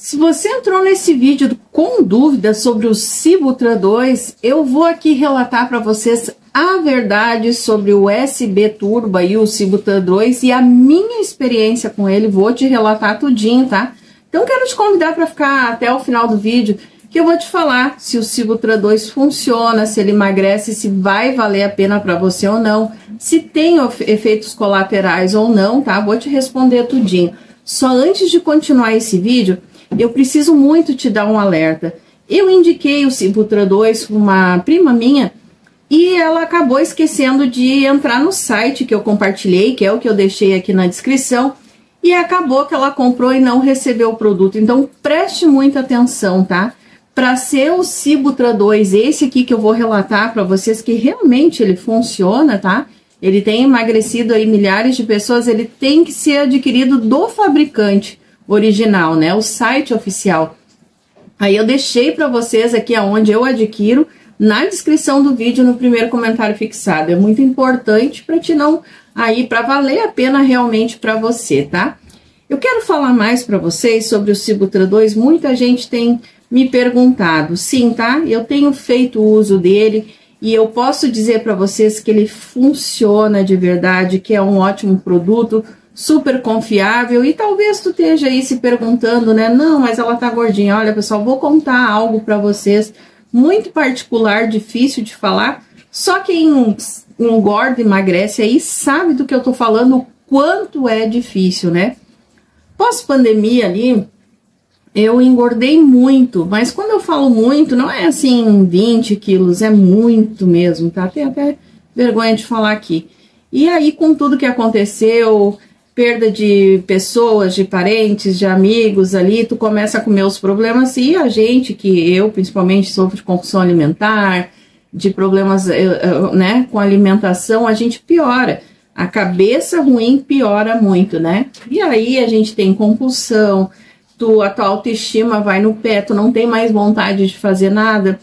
Se você entrou nesse vídeo com dúvidas sobre o Sibutran 2, eu vou aqui relatar para vocês a verdade sobre o SB Turbo e o Sibutran 2 e a minha experiência com ele. Vou te relatar tudinho, tá? Então quero te convidar para ficar até o final do vídeo, que eu vou te falar se o Sibutran 2 funciona, se ele emagrece, se vai valer a pena para você ou não, se tem efeitos colaterais ou não, tá? Vou te responder tudinho. Só antes de continuar esse vídeo, eu preciso muito te dar um alerta. Eu indiquei o Sibutran 2 para uma prima minha e ela acabou esquecendo de entrar no site que eu compartilhei, que é o que eu deixei aqui na descrição, e acabou que ela comprou e não recebeu o produto. Então preste muita atenção, tá? Para ser o Sibutran 2, esse aqui que eu vou relatar para vocês que realmente ele funciona, tá? Ele tem emagrecido aí milhares de pessoas, ele tem que ser adquirido do fabricante original, né? O site oficial. Aí eu deixei para vocês aqui aonde eu adquiro, na descrição do vídeo, no primeiro comentário fixado. É muito importante para te não aí para valer a pena realmente para você, tá? Eu quero falar mais para vocês sobre o Sibutran 2. Muita gente tem me perguntado. Sim, tá? Eu tenho feito uso dele e eu posso dizer para vocês que ele funciona de verdade, que é um ótimo produto, super confiável. E talvez tu esteja aí se perguntando, né? Não, mas ela tá gordinha. Olha, pessoal, vou contar algo para vocês muito particular, difícil de falar. Só quem engorda e emagrece aí sabe do que eu tô falando, o quanto é difícil, né? Pós-pandemia ali, eu engordei muito, mas quando eu falo muito, não é assim 20 quilos, é muito mesmo, tá? Tem até vergonha de falar aqui. E aí, com tudo que aconteceu, perda de pessoas, de parentes, de amigos ali, tu começa a comer os problemas e a gente, que eu principalmente sofro de compulsão alimentar, de problemas, né, com alimentação, a gente piora. A cabeça ruim piora muito, né? E aí a gente tem compulsão, a tua autoestima vai no pé, tu não tem mais vontade de fazer nada.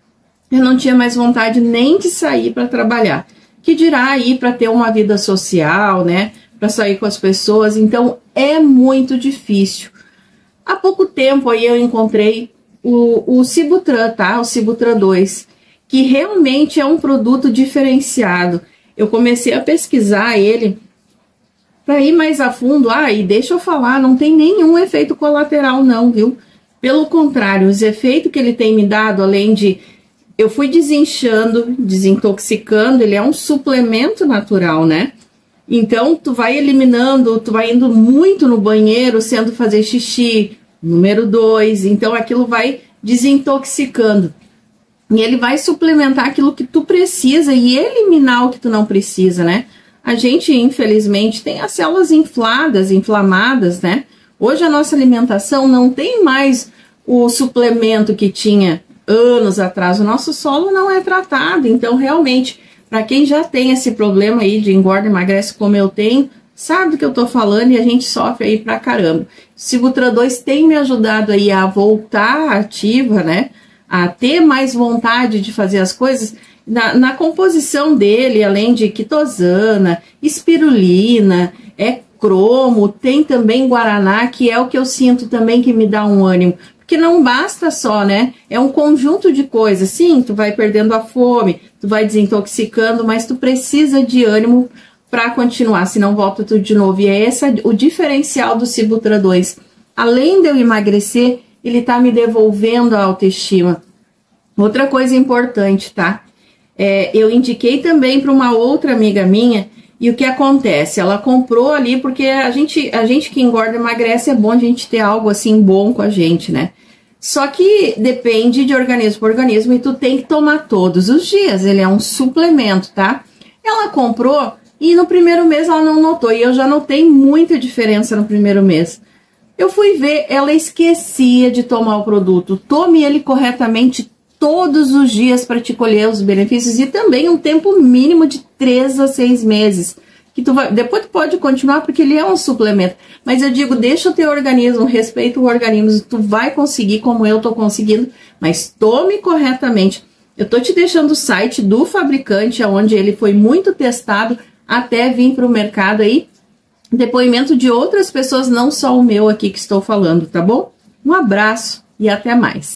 Eu não tinha mais vontade nem de sair para trabalhar. Que dirá aí para ter uma vida social, né? Para sair com as pessoas, então é muito difícil. Há pouco tempo aí eu encontrei o Sibutran, tá? O Sibutran 2, que realmente é um produto diferenciado. Eu comecei a pesquisar ele para ir mais a fundo. E deixa eu falar, não tem nenhum efeito colateral não, viu? Pelo contrário, os efeitos que ele tem me dado, além de eu fui desinchando, desintoxicando, ele é um suplemento natural, né? Então, tu vai eliminando, tu vai indo muito no banheiro, sendo fazer xixi, número 2, então aquilo vai desintoxicando. E ele vai suplementar aquilo que tu precisa e eliminar o que tu não precisa, né? A gente, infelizmente, tem as células inflamadas, né? Hoje a nossa alimentação não tem mais o suplemento que tinha anos atrás. O nosso solo não é tratado, então realmente, para quem já tem esse problema aí de engorda e emagrece como eu tenho, sabe do que eu tô falando e a gente sofre aí pra caramba. O Sibutran 2 tem me ajudado aí a voltar ativa, né? A ter mais vontade de fazer as coisas. Na composição dele, além de quitosana, espirulina, cromo, tem também guaraná, que é o que eu sinto também que me dá um ânimo. Porque não basta só, né? É um conjunto de coisas. Sim, tu vai perdendo a fome, tu vai desintoxicando, mas tu precisa de ânimo para continuar, senão volta tudo de novo. E é esse o diferencial do Sibutran 2. Além de eu emagrecer, ele tá me devolvendo a autoestima. Outra coisa importante, tá? Eu indiquei também para uma outra amiga minha, e o que acontece? Ela comprou ali porque a gente que engorda e emagrece, é bom a gente ter algo assim bom com a gente, né? Só que depende de organismo por organismo e tu tem que tomar todos os dias, ele é um suplemento, tá? Ela comprou e no primeiro mês ela não notou, e eu já notei muita diferença no primeiro mês. Eu fui ver, ela esquecia de tomar o produto. Tome ele corretamente todos os dias para te colher os benefícios e também um tempo mínimo de 3 a 6 meses. Que depois tu pode continuar porque ele é um suplemento. Mas eu digo, deixa o teu organismo, respeita o organismo, tu vai conseguir como eu tô conseguindo, mas tome corretamente. Eu tô te deixando o site do fabricante, onde ele foi muito testado até vir para o mercado aí. Depoimento de outras pessoas, não só o meu aqui que estou falando, tá bom? Um abraço e até mais!